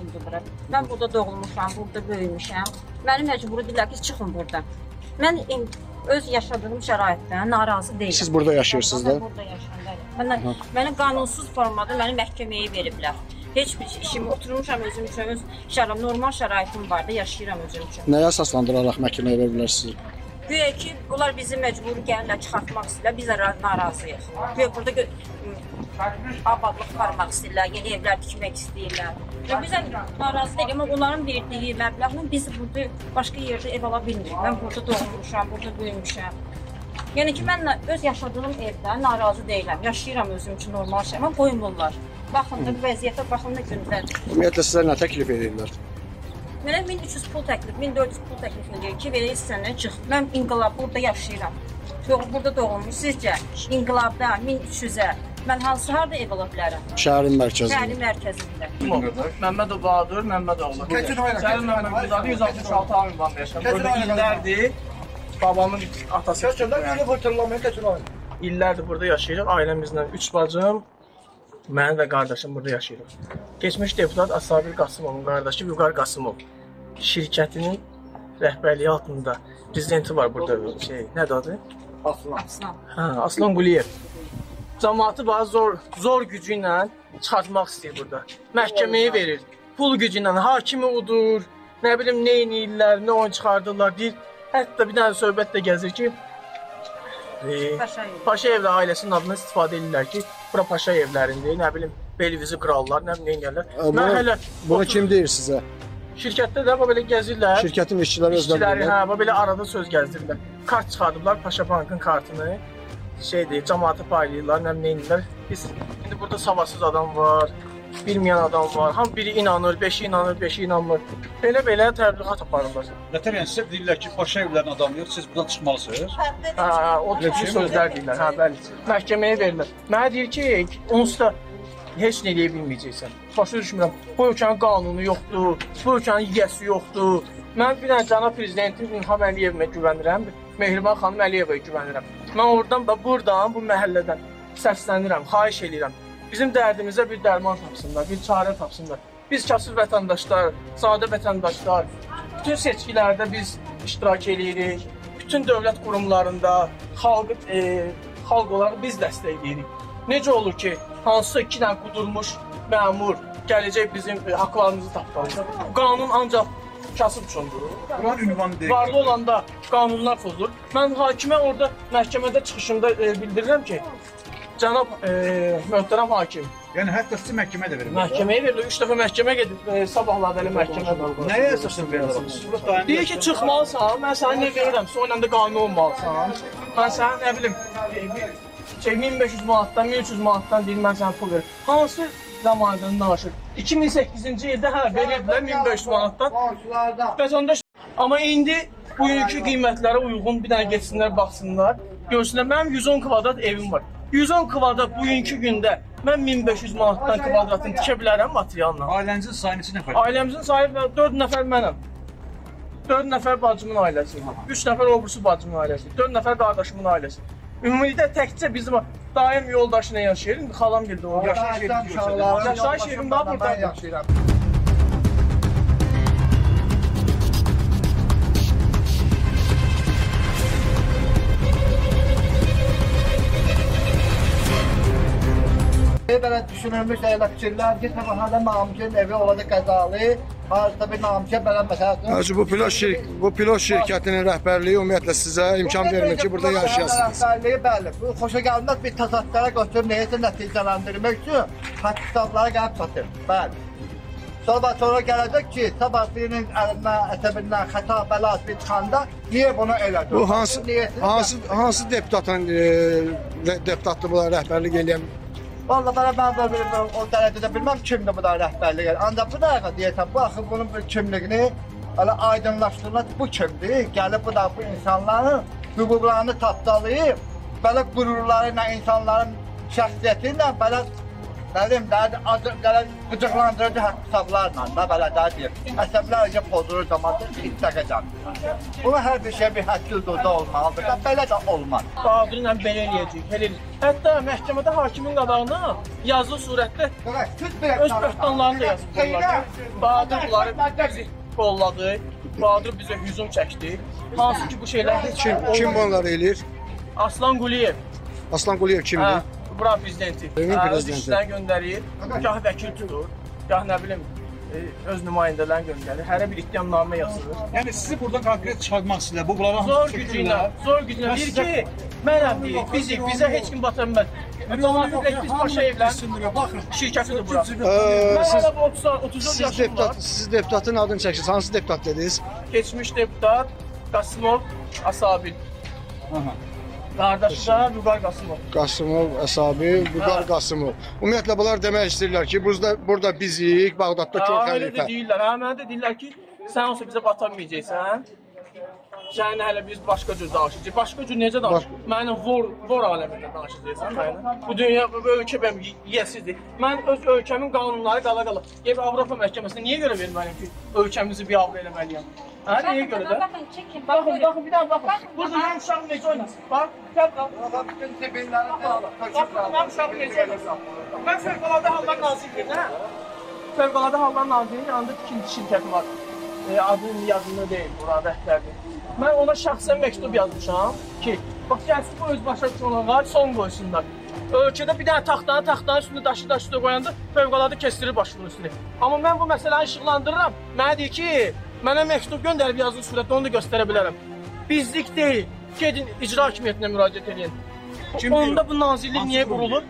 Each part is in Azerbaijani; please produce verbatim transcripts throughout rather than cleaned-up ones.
yoxsuldur bura. Mən burada doğulmuşam, burada böyümüşəm. Məni məcbur edirlər ki, çıxın buradan. Mən öz yaşadığım şəraitdən narazı deyiləm. Siz burada yaşayırsınız da? Mən burada yaşayıram. Mənə, mənə qanunsuz formada məni məhkəməyə veriblər. Heç bir işim oturmuşam özüm üçün, öz şərait, normal şəraitim var da yaşayıram özüm üçün. Nəyə əsaslandıraraq məhkəməyə veriblər sizi? Güya ki, onlar bizi məcbur gəlirlər, çıxartmaq istəyirlər, biz də narazıyıq. Güya burada gö abadlıq aparmaq istəyirlər, yeni evlər tikmək istəyirlər. Və biz də narazı deyilik, amma onların verdiyi məbləğlə biz burada başqa yerdə ev ala bilmirik. Mən burada doğmuşam, burada böyümüşəm. Yəni ki, mən öz yaşadığım evdə narazı deyiləm, yaşayıram özüm üçün normal şey, amma qoymurlar. Baxın da vəziyyətə, baxın da gündədir. Ümumiyyətlə sizə nə təklif edirlər? Mənə min üç yüz pul təklif, min dörd yüz pul təklif edir ki, belə sənə çıx. Mən inqilab burada yaşayıram. Yox, burada doğulmuş. Sizcə inqilabda min üç yüzə mən hansı harda ev ala bilərəm? Şəhərin mərkəzində. Şəhərin mərkəzində. Məmmədov Bahadır, Məmmədoğlu. Səlim Məmmədov yüz altmış altı A ünvanında yaşayır. Burada illərdir babamın atası. İllərdir burada yaşayırıq. Ailəmizlə üç bacım, mənim və qardaşım burada yaşayırıq. Geçmiş deputat Asabir Qasımovun qardaşı Vüqar Qasımov şirkətinin rəhbərliyi altında prezidenti var burada. Şey, nədir adı? Aslan. Hə, Aslan Quliyev. Cəmaatı bazı zor zor gücü ilə çıxartmaq istəyir burada. Məhkəməyə verir. Pul gücü ilə hakimi udur. Nə bilim nə edirlər, nə oyun çıxardırlar deyir. Hətta bir dənə söhbət də gəzir ki, e, Paşayev ailəsinin adına istifadə edirlər ki, bura Paşa evlərindir. Nə bilim Belvizi krallar, nə bilim nə edirlər. Mən hələ bunu kim deyir sizə? Şirkətdə də belə gəzirlər. Şirkətin işçiləri özləri. İşçiləri, hə, belə arada söz gəzdirirlər. Kart çıxardıblar, Paşa Bankın kartını. Şey deyir, cəmaata paylayırlar, nə bilim nə edirlər. Biz indi burada savadsız adam var, bilməyən adam var. Ham biri inanır, beşi inanır, beşi inanmır. Belə-belə təbliğat aparırlar. Nətər yəni sizə deyirlər ki, Paşa evlərinin adamı yox, siz buradan çıxmalısınız. Hə, o tür sözlər deyirlər, hə, bəli. Məhkəməyə verirlər. Mənə deyir ki, onsuz da heç nə eləyə bilməyəcəksən. Başa düşmürəm. Bu ölkənin qanunu yoxdur, bu ölkənin yiyəsi yoxdur. Mən bir dənə cənab prezidentin İlham Əliyevə güvənirəm, Mehriban xanım Əliyevə güvənirəm. Mən oradan və buradan, bu məhəllədən səslənirəm, xahiş edirəm. Bizim dərdimizə bir dərman tapsınlar, bir çarə tapsınlar. Biz kasıb vətəndaşlar, sadə vətəndaşlar, bütün seçkilərdə biz iştirak edirik. Bütün dövlət qurumlarında xalqı, e, xalq olaraq biz dəstəkləyirik. Necə olur ki, hansısa iki dənə qudurmuş məmur gələcək bizim e, haqlarımızı tapdalayacaq. Qanun ancaq kasıb üçündür. Buranın ünvanı deyil. Varlı olanda qanunlar pozulur. Mən hakimə orada məhkəmədə çıxışımda e, bildirirəm ki, cənab e, möhtərəm hakim. Yəni hətta sizi məhkəməyə də verir. Məhkəməyə verilir. Üç dəfə məhkəmə gedib, e, sabahlarda elə məhkəmə var. Nəyə əsasən verirsiniz? Deyir ki, çıxmalısan, mən sənə nə verirəm, sonra da qanun olmalısan. Mən sənə nə bilim, e, bir, şey, min beş yüz manatdan, min üç yüz manatdan deyir, mən sənə pul verir. Hansı zamanından danışır? iki min səkkizinci ildə hə, verirdilər min beş yüz manatdan. Vətəndaş, amma indi bugünkü qiymətlərə uyğun bir dənə getsinlər, baxsınlar. Görsünlər, mənim yüz on kvadrat evim var. yüz on kvadrat bugünkü gündə mən min beş yüz manatdan kvadratını tikə bilərəm materialla. Ailənizin sayı neçə nəfər? Ailəmizin sahibi dörd nəfər mənəm. dörd nəfər bacımın ailəsi, üç nəfər obrisi bacımın ailəsi, dörd nəfər qardaşımın ailəsi. Ümumilikdə təkcə bizim daim yoldaşına yaşayır. İndi xalam geldi o yaşayış yerini göstərir. Yaşayış yerim daha burada. Belə düşünülmüş elə fikirlər ki, sabahada namizəd evi olacaq qəzalı, harada bir namizəd belə məsələn. Hacı bu pilot şir bu pilot şirkətinin rəhbərliyi ümumiyyətlə sizə imkan vermir ki, burada yaşayasınız. Rəhbərliyi bəli. Bu xoşagəlməz bir təsadüflərə götürüb nəyəsə nəticələndirmək üçün haqq kitablara gəlib çatır. Bəli. Sonra sonra gələcək ki, sabah birinin əlindən, əsəbindən xəta bəlat bir çıxanda niyə bunu elədi? Bu hansı hansı hansı deputatın e, deputatlı buna rəhbərlik edən? Vallahi bana ben böyle bilmem, o derecede bilmem kimdi bu da rəhbərlik. Ancaq bu da diyeten bu axı bunun bir kimliğini öyle aydınlaştırmak bu kimdi? Gelip bu da bu insanların hüquqlarını tapdalayıb, böyle gururlarıyla insanların şəxsiyyəti ilə belə Benim derdi adı gelen gıcıklandırıcı hesaplarla da böyle derdi. Hesaplar önce pozulur zaman istekeceğim. Bunu her bir şey bir həddududa olmalıdır. Da belə də olmaz. Bahadırla belə eləyəcək, belə eləyəcək. Hətta məhkəmədə hakimin qabağına yazılı surətdə öz böhtanlarını da yazıb qoyurlar. Bahadır bunları bizi qolladı, Bahadır bizə hücum çəkdi. Hansı ki bu şeylər heç Kim, kim bunları eləyir? Aslan Quliyev, Aslan Quliyev kimdir? hə, bura prezidenti. Evin Hə, öz prezidenti. işlərini göndərir, gah vəkil tutur, gah nə bilim, e, öz nümayəndələrini göndərir. Hərə bir ittihamnamə yazılır. Yəni sizi buradan konkret çıxartmaq istəyirlər. Bu bunlara Zor gücüylə, zor gücüylə deyir ki, mənəm deyir, bizik, bizə heç kim bata bilməz. Cəmaət biz Paşayevlərin Baxın. şirkətidir bura. Ee, Mən siz, hələ bu otuz otuz dörd siz, yaşım var. deputat, siz deputatın adını çəksiniz. Hansı deputat dediniz? Keçmiş deputat Qasımov Asabil. Aha. Qardaşı da Vüqar Qasımov. Qasımov, Əsabi, Vüqar Qasımov. Ümumiyyətlə bunlar demək istəyirlər ki, burada, burada bizik, Bağdadda Ha, kör elə də xəlifə. deyirlər. Ha, mənə də deyirlər ki, sən olsa bizə batamayacaqsan. Səninlə hələ biz başqa cür danışacağıq. Başqa cür necə danışacağıq? Mənimlə vor, vor aləmində danışacaqsan mənimlə. Bu dünya, bu ölkə mənim yiyəsizdir. Mən öz ölkəmin qanunları qala qala. Gəlib Avropa məhkəməsinə niyə görə verməliyəm ki, ölkəmizi biabr eləməliyəm? Hə, niyə görə də? Baxın, çəkin. Baxın, baxın, bir daha baxın. Burada mənim uşağım necə oynasın? Bax, gəl bax. Bütün sibirləri bağlı. Baxın, mənim uşağım necə oynasın? Mən Fövqəladə Hallar Nazirliyim, hə? Fövqəladə Hallar Nazirliyinin yanında ikinci şirkəti var. E, adının yazında deyil, bura rəhbərdir. Mən ona şəxsən məktub yazmışam ki, bax gəlsin bu öz başa düşənlər son qoysunlar. Ölkədə bir dənə taxtanı taxtanın üstündə daşı daşı üstə qoyanda fövqəladə kestirir başının üstünü. Amma mən bu məsələni işıqlandırıram. Mənə deyir ki, mənə məktub göndərib yazılı surətdə onu da göstərə bilərəm. Bizlik deyil. Gedin icra hakimiyyətinə müraciət edin. Kim Onda deyir? bu nazirlik Hansı niyə qurum qurulub?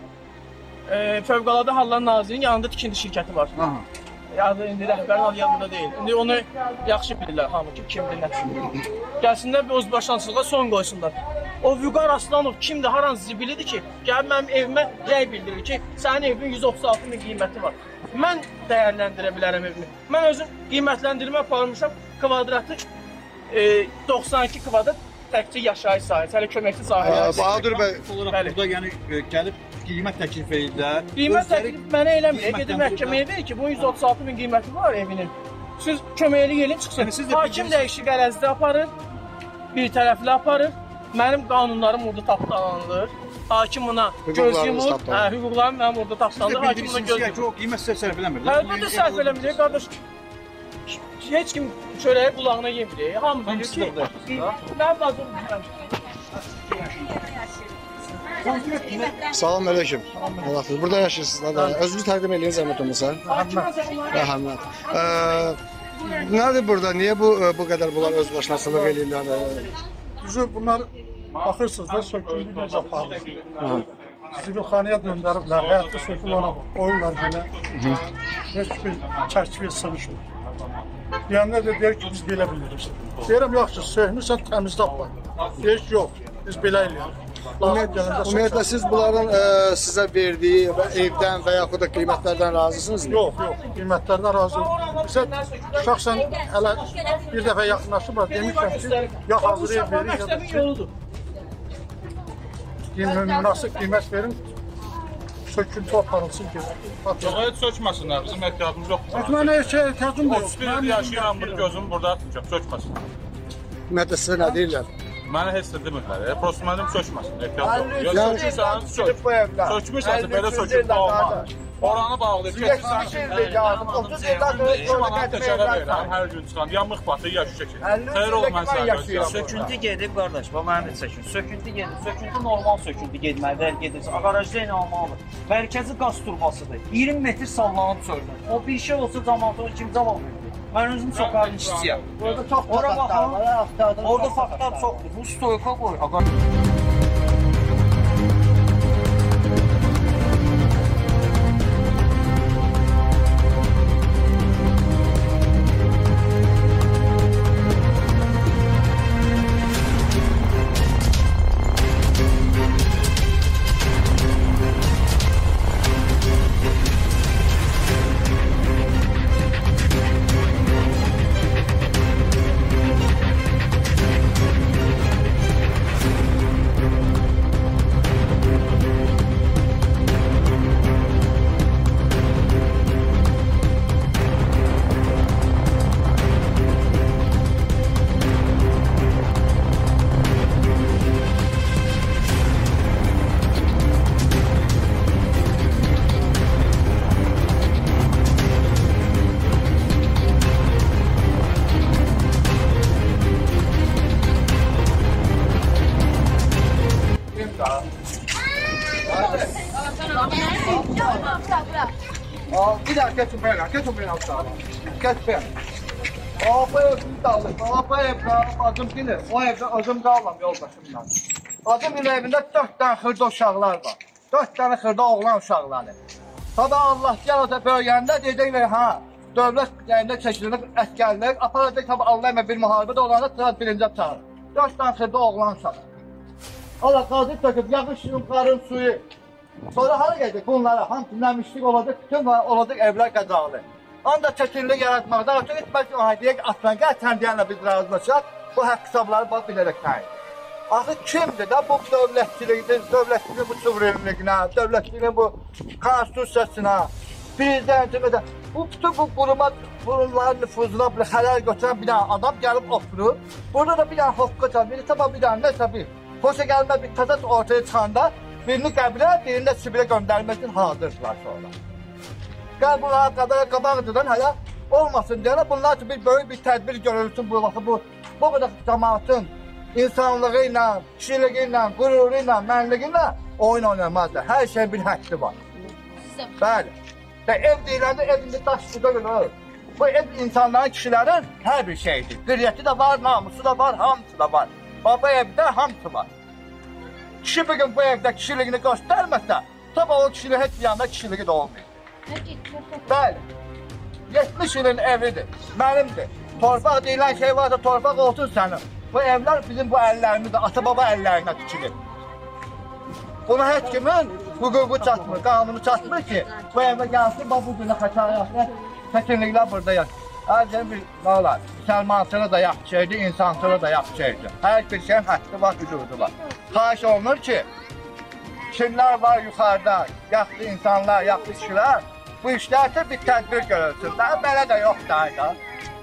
E, Fövqəladə Hallar Nazirliyinin yanında tikinti şirkəti var. Aha. Adı indi rəhbərin adı yadımda deyil. İndi onu yaxşı bilirlər hamı ki, kimdir, nədir. Gəlsinlər bir özbaşınaçılığa son qoysunlar. O Vüqar Aslanov kimdir, haran zibilidir ki, gəlib mənim evimə rəy bildirir ki, sənin evinin yüz otuz altı min qiyməti var. Mən dəyərləndirə bilərəm evimi. Mən özüm qiymətləndirmə aparmışam, kvadratı e, doxsan iki kvadrat təkcə yaşayış sahəsi, hələ köməkli sahələr. Aa, Bahadır bəy, Olaraq Bəli. burada yəni e, gəlib qiymət təklif edirlər. Qiymət Özləri təklif mənə eləmir. Gedir qiymətləndirirlər. məhkəməyə verir ki, bunun yüz otuz altı min qiyməti var evinin. Siz köməkli gelin çıxsın. Yəni siz də Hakim bilirsiniz. dəyişik qərəzdə aparır, bir tərəfli aparır. Mənim qanunlarım orada tapdalanır. Hakim buna göz Hüquqlarınız yumur. tapdalanır. Hə, hüquqlarım mənim orada Siz tapdalanır. də Hakim buna bilirsiniz göz ki, yumur. o qiymət sizə sərf eləmir. Əlbəttə sərf eləmir, qardaş. Heç kim çörəyi qulağına yemir. Hamı bilir Hamısı ki, da burada. mən bacım bilmirəm. salam əleykum. Allah xeyir. Burada yaşayırsınız da. Özünüzü təqdim eləyin zəhmət olmasa. Rəhmət. Ee, nədir burada? Niyə bu bu qədər bunlar özbaşınaçılıq eləyirlər? Düzü bunlar baxırsınız da söküldü necə aparılır. Zibilxanaya döndəriblər, həyatda sökül ona qoyurlar belə. Heç bir çərçivə sığışmır. Deyəndə də deyir ki, biz belə bilirik. Deyirəm, yaxşı, söhmürsən təmizdə apar. Deyir ki, yox, biz belə eləyirik. Ümumiyyətlə siz bunların e, sizə verdiyi və evdən və yaxud da qiymətlərdən razısınızmı? Yox, yox, qiymətlərdən razıyıq. Bizə şəxsən hələ bir dəfə yaxınlaşıblar, demişəm ki, ya hazır ev verin, ya da Məktəbin ki, yoludur. münasib qiymət verin, söküntü aparılsın ki. Heç sökməsinlər, bizim ehtiyacımız yoxdur. Mənə heç şey ehtiyacım da yox. otuz bir il yaşayıram, bir gözüm burada tutacaq, sökməsin. Ümumiyyətlə sizə nə deyirlər? Mənə heç də demirlər, e, prosto mənim sökməsin, ehtiyac yoxdur. Ya Yəni- sökürsən, sök. Bu evlər. Sökmürsənsə belə söküb olmaz. Oranı bağlayıb Yetmiş getirsən. ildir lazım. otuz ildən sonra iki manat köhnə təşərə evlər verirəm, hər gün çıxan. Ya mıx batır, ya şüşə çəkir. əlli Xeyr ol, ildir mən ki, mən sənə yaşayıram. göstərəm. Söküntü gedib qardaş, bax mənim də söküntü. Söküntü gedib, söküntü normal söküntü getməlidir, gedirsə. Qarajda ilə almalıdır. Mərkəzi qaz turbasıdır. iyirmi metr sallanıb çöldə. O bir şey olsa cəmaata kim cavab verir? Mən özüm sokarın işçiyəm. Orada çox Ora faktlar baxın. var, aktardım. Orada faktlar çoxdur. Bu stoyka qoy. Geç o beni aşağı. Geç ben. Aa bu evde dağılır. Aa bu evde adım bilir. O evde adım dağılam yoldaşımdan. Adım bilir evində dört tane xırda uşaqlar var. Dört tane xırda oğlan uşaqları. Tabi Allah gel o da bölgəndə deyəcək ver ha. Dövlət yayında çəkilir, əskərlər, aparacaq tabi Allah əmə bir müharibə də olanda sıra birinci çağır. Dört tane xırda oğlan uşaqlar. Allah qadir töküb, yaxışın, qarın suyu. Sonra hara gələcək bunlara, hamısı nəmişlik olacaq, bütün olacaq evlər qəzalı. Ancaq çətinlik yaratmaqda artıq etmək o haydiyyə atlan, gəl təndiyənlə biz razılaşaq, bu haqq hesabları bax bilərək təyin. Axı kimdir də bu dövlətçiliyin, dövlətçiliyin bu suverenliyinə, dövlətçiliyin bu konstitusiyasına, prezidentimə də, bu bütün bu quruma, qurumların nüfuzuna bir xələl götürən bir dənə adam gəlib oturur. Burada da bir dənə hoqqa çal, biri sabah bir dənə nəsə bir, xoşa gəlmə bir təzət ortaya çıxanda, birini qəbilə, birini də Sibirə göndərmək üçün hazırdılar sonra. Gəl bunlara qədər qabağıdan hələ olmasın deyənə, bunlar üçün bir böyük bir tədbir görülsün bu vaxtı, bu, bu qədər cəmaatın insanlığı ilə, kişiliyi ilə, qüruru ilə, mənliyi ilə oyun oynamazlar. Hər şeyin bir həddi var. Bəli. Və ev deyiləndə evində daş suda görür. Bu ev insanların, kişilərin hər bir şeydir. Qiriyyəti də var, namusu da var, hamısı da var. Bu evdə hamısı var. Kişi bugün bu evdə kişiliyini göstərməsə, tabi o kişiliyi heç bir yanda kişiliyi də olmayır. Bəli. yetmiş ilin evidir, mənimdir. Torpaq deyilən şey varsa torpaq olsun sənin. Bu evlər bizim bu əllərimizdə, ata-baba əllərinə tikilir. Buna heç kimin hüququ çatmır, qanunu çatmır ki, bu evə gəlsin, bu günə xəşayətlə, çəkinliklər burada yaşır. Hər bir bağlar, Səlmansıra da yaxşı şeydir, insansıra da yaxşı şeydir. Hər bir şeyin həddi var, hüququ var. Xahiş olunur ki, kimlər var yuxarıda, yaxşı insanlar, yaxşı kişilər, bu işlərdə bir tədbir görülsün. Daha belə də yox da.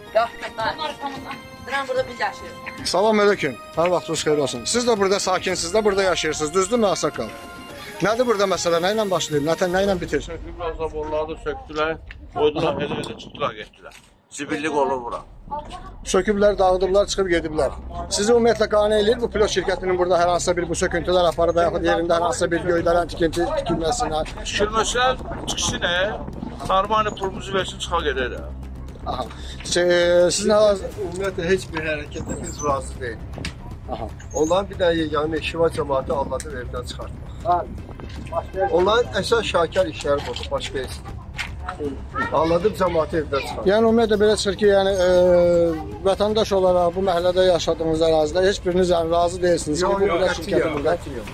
Duran burada biz yaşayırıq. Salam aleyküm. Hər vaxtınız xeyir olsun. Siz də burada sakinsiniz də, burada yaşayırsınız. Düzdürmü Ağsaqqal? Nədir burada məsələ? Nə ilə başlayır? Nə nə ilə bitir? Söküb zaborları söktülər, qoydular, elə-elə çıxdılar, getdilər. Zibillik olur bura. Söküblər, dağıdıblar, çıxıb gediblər. Sizi ümumiyyətlə qane eləyir bu pilot şirkətinin burada hər hansısa bir bu söküntülər aparıb və yaxud yerində hər hansısa bir göydələn tikinti tikilməsinə. Tikilməsələr çıxışı nə? Normal pulumuzu versin, çıxa gedək də. Aha. Şey, siz nə lazım? Ümumiyyətlə heç bir hərəkətdə biz razı deyilik. Aha. Onların bir dənə yeganə işi var cəmaatı Allahdan evdən çıxartmaq. Onların əsas şakar işləri budur, başqa heç. Anladım cəmaatı evdən çıxartmaq. Yəni ümumiyyətlə belə çıxır ki, yəni e, vətəndaş olaraq bu məhəllədə yaşadığınız ərazidə heç biriniz yəni razı deyilsiniz ki, bu pilot şirkəti burada.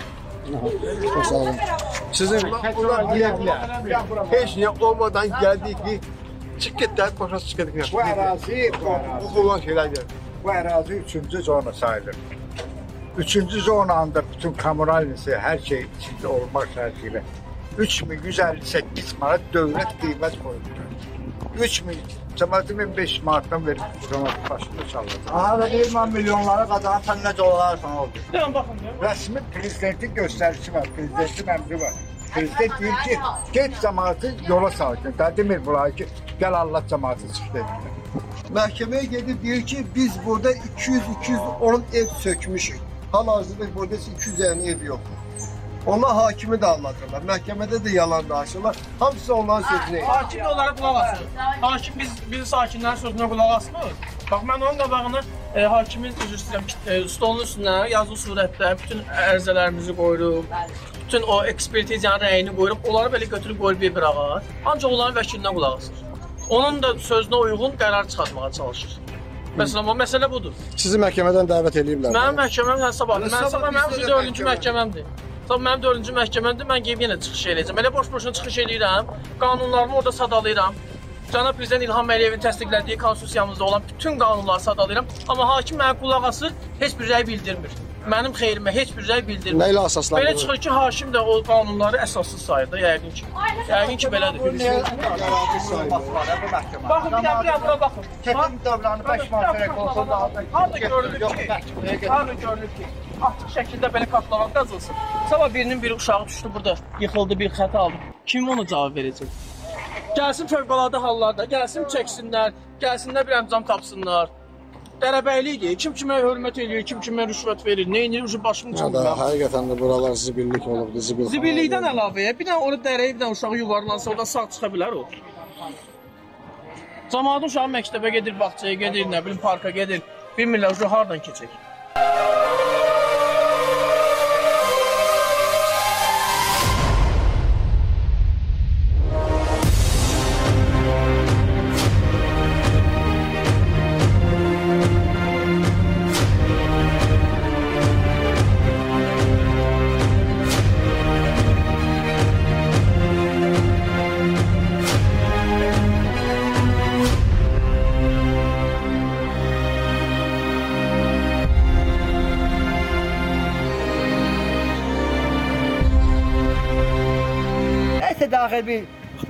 Çox sağ olun. Sizin bunlar deyə bilər. Heç nə olmadan gəldik ki, çık getdilər, başa çıxedək. Bu ərazi, Bu olan şeylərdir. bu ərazi üçüncü zona sayılır. Üçüncü zonanda bütün kameralisi, hər şey içində olmaq şərtilə üç min yüz əlli səkkiz manat dövlət qiymət qoyulur. üç min, cəmaatı min beş manatdan verib cəmaatı başında çalır. Aha da deyir, mən milyonlara qazanan sən necə olarsan oldu. Deyəm, baxın. Rəsmi prezidentin göstərişi var, prezidentin əmri var. Prezident deyir ki, get cəmaatı yola salsın. Da demir bunlar ki, gəl Allah cəmaatı çıxdı. Məhkəməyə gedib deyir ki, biz burada iki yüz iki yüz on ev sökmüşük. Hal-hazırda burada iki yüz əlli ev yoxdur. Onlar hakimi də anlatırlar, məhkəmədə də yalan danışırlar. Hamısı onların sözünə. Hakim də onlara qulaq asır. Hakim biz biz sakinlərin sözünə qulaq asmır. Bax mən onun qabağına e, hakimin üzr istəyirəm, e, stolun üstünə yazılı surətdə bütün ərizələrimizi qoyuruq. Bütün o ekspertizanın rəyini qoyuruq. Onları belə götürüb qoyub bir qırağa. Ancaq onların vəkilinə qulaq asır. Onun da sözünə uyğun qərar çıxartmağa çalışır. Məsələn, o məsələ budur. Sizi məhkəmədən dəvət eləyiblər. Mənim məhkəməm hər sabah. Mənim sabah mənim dördüncü məhkəməmdir. Sabah mənim dördüncü məhkəməmdir. Mən gedib yenə çıxış eləyəcəm. Elə boş-boşuna çıxış eləyirəm. Qanunlarımı orada sadalayıram. Cənab Prezident İlham Əliyevin təsdiqlədiyi konstitusiyamızda olan bütün qanunları sadalayıram. Amma hakim mənə qulaq asır, heç bir rəy bildirmir. Mənim xeyrimə heç bir rəy bildirmir. Nə ilə əsaslandırılır? Belə çıxır ki, hakim də o qanunları əsassız sayır da, yəqin ki. Yəqin ki, belədir. Baxın, bir dənə, bir dənə bura baxın. Çetin dövranı beş manat olsa da harada görülür ki, harada görülür ki, açıq şəkildə belə kartlar qazılsın. Sabah birinin bir uşağı düşdü burada, yıxıldı, bir xəta aldı. Kim onu cavab verəcək? Gəlsin fövqəladə hallarda, gəlsin çəksinlər, gəlsinlər bir əmcam tapsınlar. Dərəbəylikdir. Kim kimə hörmət eləyir, kim kimə rüşvət verir, nə edir, ucu başımı Ya çıxmır. da həqiqətən də buralar zibillik olubdur, zibil. Zibillikdən əlavəyə bir dənə orada dərəyə bir dənə uşağı yuvarlansa, oradan sağ çıxa bilər o. Camaatın uşağı məktəbə gedir, bağçaya gedir, nə bilim parka gedir. Bilmirlər şu hardan keçək. Neyse daxil bir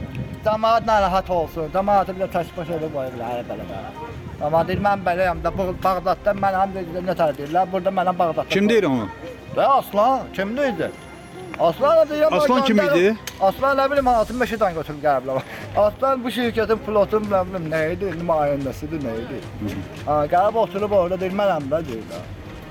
camaat narahat olsun, camaatı bir də təşbaş edib qoyurlar belə belə. Amma deyir, mən beləyəm də, bu Bağdadda mən həm də nə tər deyirlər, burada mənəm Bağdadda. Kim deyir onu? Və Aslan, kim deyirdi? Aslan da deyirəm. Aslan kim idi? Aslan nə bilim, altın beşidən götürüb gəliblər. Aslan bu şirkətin pilotun nə bilim, nə idi, nümayəndəsidir, nə idi. Ha, gəlib oturub orada deyir, mənəm də deyirlər.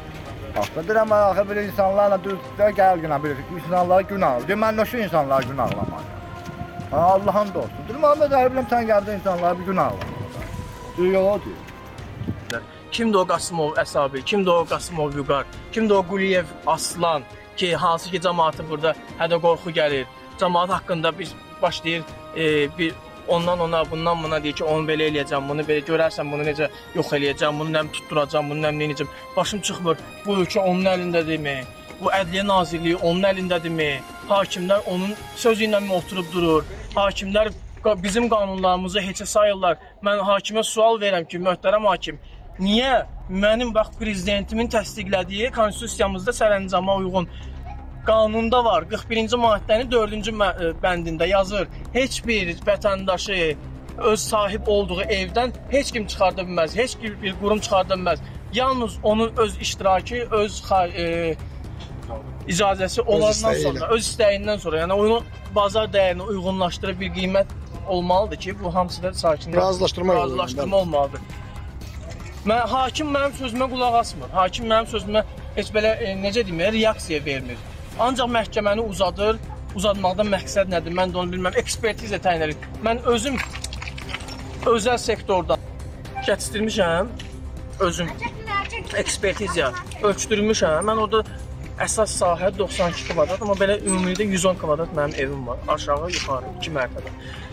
Aslan deyirəm, axı bir insanlarla düzdə gəl günə bilir, insanlara günah alır. Deyir, mən nə şu insanlara günah alamayım. Ha, Allah'ın da olsun. Deyir, Muhammed Ali biləm, sən gəldə insanlara bir günah alır. Deyir, yox, deyir. Kimdir o Qasımov Əsabi, kimdir o Qasımov Vüqar, kimdir o Quliyev Aslan ki, hansı ki cəmaatı burada hədə qorxu gəlir. Cəmaat haqqında biz başlayır e, bir ondan ona, bundan buna deyir ki, onu belə eləyəcəm, bunu belə görərsən, bunu necə yox eləyəcəm, bunu nəm tutturacam, bunu nəm eləyəcəm. Başım çıxmır, bu ölkə onun əlindədirmi? Bu Ədliyyə Nazirliyi onun əlindədirmi? Hakimlər onun sözü ilə mi oturub durur? Hakimlər bizim qanunlarımızı heçə sayırlar. Mən hakimə sual verirəm ki, möhtərəm hakim, niyə mənim bax prezidentimin təsdiqlədiyi konstitusiyamızda sərəncama uyğun qanunda var, qırx birinci maddənin dördüncü bəndində yazır. Heç bir vətəndaşı öz sahib olduğu evdən heç kim çıxarda bilməz, heç bir qurum çıxarda bilməz. Yalnız onun öz iştirakı, öz e, icazəsi olandan sonra, öz istəyindən sonra, yəni onun bazar dəyərini uyğunlaşdırıb bir qiymət olmalıdır ki, bu hamısı da sakinlər Razılaşdırma, razılaşdırma olmalıdır. Mən, hakim mənim sözümə qulaq asmır. Hakim mənim sözümə heç belə e, necə deyim, reaksiya vermir. Ancaq məhkəməni uzadır. Uzatmaqdan məqsəd nədir? Mən də onu bilməm. Ekspertiza təyin edir. Mən özüm özəl sektordan gətirmişəm. Özüm ekspertiza ölçdürmüşəm. Mən orada əsas sahə doxsan iki kvadrat, amma belə ümumilikdə yüz on kvadrat mənim evim var. Aşağı, yuxarı, iki mərtəbə.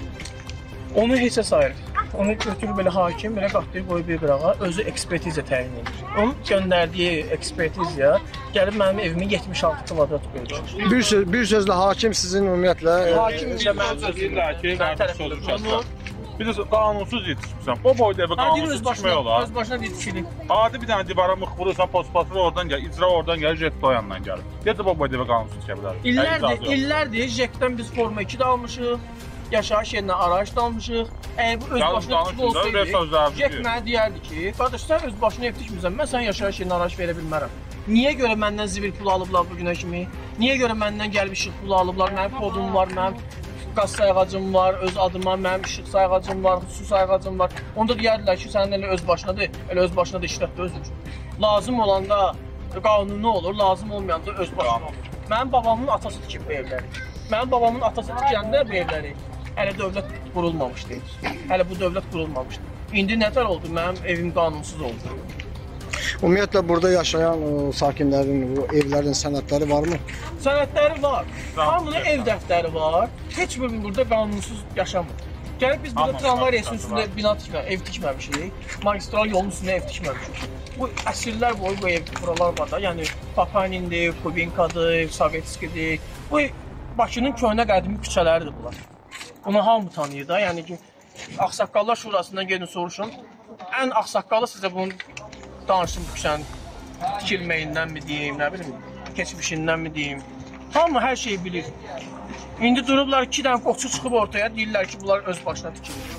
Onu heçə sayır. Onu götürüb belə hakim, belə qatlayıb qoyub bir qırağa, özü ekspertiza təyin edir. Onun göndərdiyi ekspertiza gəlib mənim evimin yetmiş altı kvadrat qoyur. Bir, söz, bir sözlə hakim sizin ümumiyyətlə... Hakim isə mənim Deyirlər ki, qarşı olacaqsan. Bir də qanunsuz yetişmirsən. O boyda evə qanunsuz çıxmək olar. Öz başına yetişirik. Adi bir dənə divara mıx vurursan, pospasır oradan gəl, icra oradan gəl, jet toyandan gəlir. Necə o boyda evə qanunsuz çıxa bilər? İllərdir, illərdir Jekdən biz forma iki də almışıq. Yaşayış yerinə araç da almışıq. Əgər bu öz başına ev tikib olsaydı, Jek mənə deyərdi ki, qardaş sən öz başına ev tikmirsən, mən sən yaşayış yerinə araç verə bilmərəm. Niyə görə məndən zibil pulu alıblar bu günə kimi? Niyə görə məndən gəlib işıq pulu alıblar? Mənim kodum var, mənim qaz sayğacım var, öz adıma mənim işıq sayğacım var, su sayğacım var. Onda deyərdilər ki, sənin elə öz başınadır, elə öz başına da işlətdə özür. Lazım olanda qanuni olur, lazım olmayanda öz başına olur. Mənim babamın atası tikib bu evləri. Mənim babamın atası tikəndə bu evləri hələ dövlət qurulmamışdı. Hələ bu dövlət qurulmamışdı. İndi nətər oldu? Mənim evim qanunsuz oldu. Ümumiyyətlə burada yaşayan o, sakinlərin, o evlərin sənədləri varmı? Sənədləri var. Hamının ev dəftəri var. Heç bir burada qanunsuz yaşamır. Gəlib biz burada tramvay reysinin üstündə bina tikmə, ev tikməmişik. Magistral yolun üstündə ev tikməmişik. Bu əsrlər boyu bu ev buralar var da. Yəni Papanindir, Kubinkadır, Sovetskidir. Bu Bakının köhnə qədimi küçələridir bunlar. Bunu hamı tanıyır da. Yəni ki, Ağsaqqallar Şurasından gedin soruşun. Ən ağsaqqalı sizə bunu danışsın bu küçənin tikilməyindən mi deyim, nə bilim, keçmişindən mi deyim. Hamı hər şeyi bilir. İndi durublar iki dənə qoçu çıxıb ortaya, deyirlər ki, bunlar öz başına tikilir.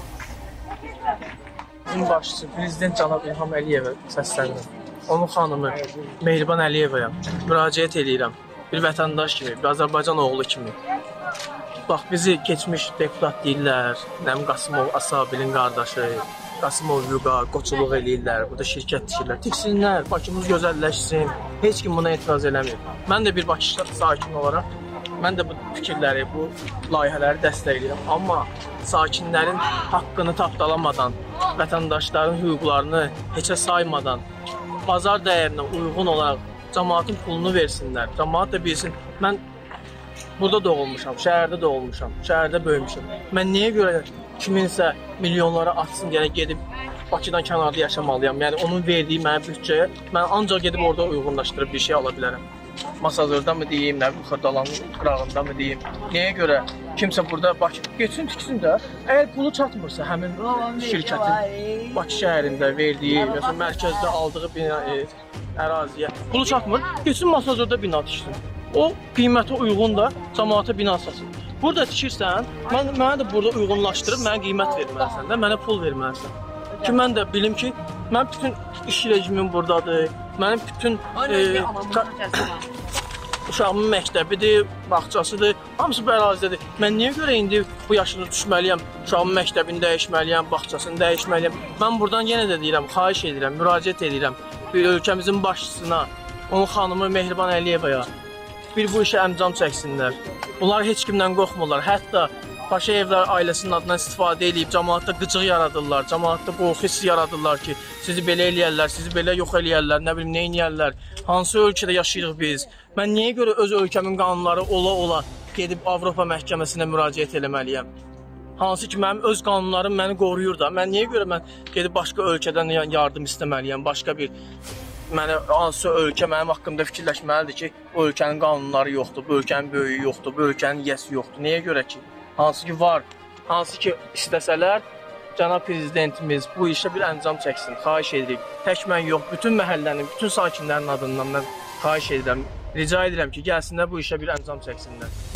Bizim başçısı, Prezident cənab İlham Əliyevə səsləndim. Onun xanımı Mehriban Əliyevəyə müraciət edirəm. Bir vətəndaş kimi, bir Azərbaycan oğlu kimi. Bax, bizi keçmiş deputat deyirlər, Nəm Qasımov Asabilin qardaşı, Qasımov Vüqar, qoçuluq eləyirlər, burada şirkət tikirlər. Tiksinlər, Bakımız gözəlləşsin, heç kim buna etiraz eləmir. Mən də bir Bakı sakini olaraq mən də bu fikirləri, bu layihələri dəstəkləyirəm. Amma sakinlərin haqqını tapdalamadan, vətəndaşların hüquqlarını heçə saymadan, bazar dəyərinə uyğun olaraq cəmaatın pulunu versinlər. Cəmaat da bilsin, mən burada doğulmuşam, şəhərdə doğulmuşam, şəhərdə böyümüşəm. Mən niyə görə kiminsə milyonlara atsın, gələk gedib Bakıdan kənarda yaşamalıyam. Yəni onun verdiyi mənə büdcəyə mən ancaq gedib orada uyğunlaşdırıb bir şey ala bilərəm. Masazorda mı deyim, nə bilim, Xırdalanın qırağında mı deyim. Nəyə görə kimsə burada Bakı geçsin tiksin də, əgər pulu çatmırsa həmin şirkətin Bakı şəhərində verdiyi, məsələn mərkəzdə aldığı bina, e, əraziyə pulu çatmır, geçsin Masazorda bina tiksin. O qiymətə uyğun da cəmaata bina satsın. Burada tikirsən, mən mənə də burada uyğunlaşdırıb mənə qiymət verməlisən də, mənə pul verməlisən. Ki mən də bilim ki, mən bütün iş rejimim buradadır. Mənim bütün e, uşağımın məktəbidir, bağçasıdır, hamısı bu ərazidədir. Mən niyə görə indi bu yaşını düşməliyəm, uşağımın məktəbini dəyişməliyəm, bağçasını dəyişməliyəm. Mən buradan yenə də deyirəm, xahiş edirəm, müraciət edirəm bir ölkəmizin başçısına, onun xanımı Mehriban Əliyevaya bir bu işə əmcam çəksinlər. Bunlar heç kimdən qorxmurlar. Hətta Paşayevlər ailəsinin adından istifadə edib cəmaatda qıcıq yaradırlar, cəmaatda qorxu hissi yaradırlar ki, sizi belə eləyərlər, sizi belə yox eləyərlər, nə bilim, nə eləyərlər. Hansı ölkədə yaşayırıq biz? Mən niyə görə öz ölkəmin qanunları ola-ola gedib Avropa məhkəməsinə müraciət eləməliyəm? Hansı ki, mənim öz qanunlarım məni qoruyur da. Mən niyə görə mən gedib başqa ölkədən yardım istəməliyəm, başqa bir mənə hansı ölkə mənim haqqımda fikirləşməlidir ki, bu ölkənin qanunları yoxdur, bu ölkənin böyüyü yoxdur, bu ölkənin yiyəsi yoxdur. Nəyə görə ki? Hansı ki var, hansı ki istəsələr, cənab prezidentimiz bu işə bir əncam çəksin, xahiş edirik. Tək mən yox, bütün məhəllənin, bütün sakinlərin adından mən xahiş edirəm, rica edirəm ki, gəlsinlər bu işə bir əncam çəksinlər.